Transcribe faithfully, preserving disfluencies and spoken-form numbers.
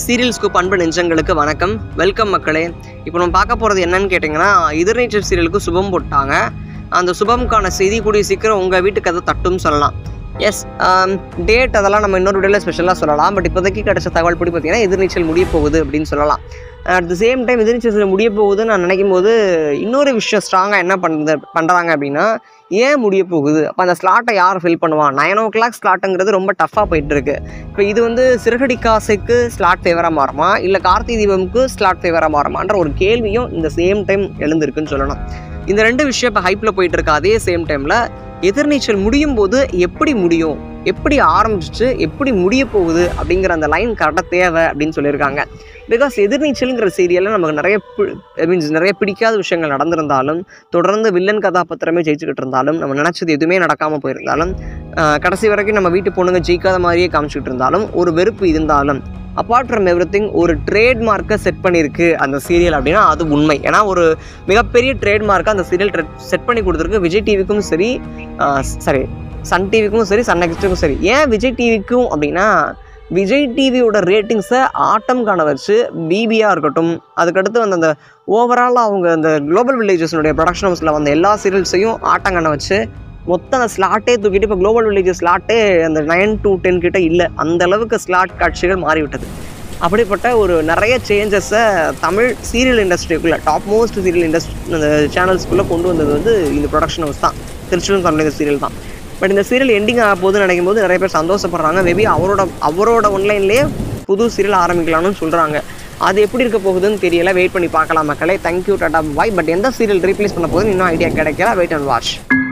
Serial scoop அன்பு நெஞ்சங்களுக்கு வணக்கம். வெல்கம் மக்களே. இப்போ நம்ம பார்க்க போகிறது என்னன்னு கேட்டிங்கன்னா, எதிர்நீச்சல் சீரியலுக்கு சுபம் போட்டாங்க. அந்த சுபம்கான செய்தி கூடிய சீக்கிரம் உங்கள் வீட்டுக்கு அதை தட்டுன்னு சொல்லலாம். எஸ், டேட் அதெல்லாம் நம்ம இன்னொரு வீடியோவில் ஸ்பெஷலாக சொல்லலாம். பட் இப்போதைக்கு கிடைச்ச தகவல் படி பார்த்தீங்கன்னா எதிர்நீச்சல் முடிய போகுது அப்படின்னு சொல்லலாம். At the same time Ethirneechal முடிய போகுதுன்னு நான் நினைக்கும் போது இன்னொரு விஷயம் ஸ்ட்ராங்காக என்ன பண்ணுறது பண்ணுறாங்க அப்படின்னா, ஏன் முடிய போகுது, அப்போ அந்த ஸ்லாட்டை யார் ஃபில் பண்ணுவான்? நைன் ஓ கிளாக் ஸ்லாட்டுங்கிறது ரொம்ப டஃப்பாக போயிட்டுருக்கு. இப்போ இது வந்து சிறகடி காசுக்கு ஸ்லாட் ஃபேவராக மாறுமா, இல்லை கார்த்திகை தீபமுக்கு ஸ்லாட் ஃபேவராக மாறுமான்ற ஒரு கேள்வியும் இந்த சேம் டைம் எழுந்திருக்குன்னு சொல்லணும். இந்த ரெண்டு விஷயம் இப்போ ஹைப்பில் போயிட்டு இருக்கு. அதே சேம் டைமில் எதிர்நீச்சல் முடியும் போது எப்படி முடியும், எப்படி ஆரம்பிச்சு எப்படி முடிய போகுது அப்படிங்கிற அந்த லைன் கரெக்டாக தேவை அப்படின்னு சொல்லியிருக்காங்க. பிகாஸ் எதிர்நீச்சலுங்கிற சீரியலில் நமக்கு நிறைய மீன்ஸ் நிறைய பிடிக்காத விஷயங்கள் நடந்திருந்தாலும், தொடர்ந்து வில்லன் கதாபாத்திரமே ஜெயிச்சுக்கிட்டு இருந்தாலும், நம்ம நினச்சது எதுவுமே நடக்காமல் போயிருந்தாலும், கடைசி வரைக்கும் நம்ம வீட்டு பொண்ணுங்க ஜெயிக்காத மாதிரியே காமிச்சிக்கிட்டு இருந்தாலும், ஒரு வெறுப்பு இருந்தாலும், அப்பார்ட் ஃப்ரம் எவ்ரி திங் ஒரு ட்ரேட்மார்க்கை செட் பண்ணியிருக்கு அந்த சீரியல் அப்படின்னா அது உண்மை. ஏன்னா ஒரு மிகப்பெரிய ட்ரேட்மார்க்கை அந்த சீரியல் செட் பண்ணி கொடுத்துருக்கு. விஜய் டிவிக்கும் சரி, சரி சன் டிவிக்கும் சரி, சன் நெக்ஸ்ட்டுக்கும் சரி. ஏன் விஜய் டிவிக்கும் அப்படின்னா, விஜய் டிவியோட ரேட்டிங்ஸை ஆட்டம் காண வச்சு பிபியாக இருக்கட்டும், அதுக்கடுத்து வந்து அந்த ஓவராலாக அவங்க அந்த குளோபல் வில்லேஜஸ்னுடைய ப்ரொடக்ஷன் ஹவுஸில் வந்த எல்லா சீரியல்ஸையும் ஆட்டம் காண வச்சு மொத்த அந்த ஸ்லாட்டே தூக்கிட்டு இப்போ குளோபல் வில்லேஜஸ் ஸ்லாட்டே அந்த நைன் டு டென் கிட்ட இல்லை, அந்த அளவுக்கு ஸ்லாட் காட்சிகள் மாறிவிட்டது. அப்படிப்பட்ட ஒரு நிறைய சேஞ்சஸை தமிழ் சீரியல் இண்டஸ்ட்ரிக்குள்ளே, டாப் மோஸ்ட் சீரியல் இண்டஸ்ட்ரி அந்த சேனல்ஸ்குள்ளே கொண்டு வந்தது வந்து இந்த ப்ரொடக்ஷன் ஹவுஸ் தான், திருச்சிலும் தமிழ் சீரியல் தான். பட் இந்த சீரியல் எண்டிங் ஆக போதுன்னு நினைக்கும் போது நிறைய பேர் சந்தோஷப்படுறாங்க. மேபி அவரோட அவரோட ஒன்லைன்லேயே புது சீரியல் ஆரம்பிக்கலாம்னு சொல்கிறாங்க. அது எப்படி இருக்க போகுதுன்னு தெரியல, வெயிட் பண்ணி பார்க்கலாம் மக்களே. Thank you, tata, bye. பட் எந்த சீரியல் ரீப்ளேஸ் பண்ண போகுதுன்னு இன்னும் ஐடியா கிடைக்கல. Wait and watch.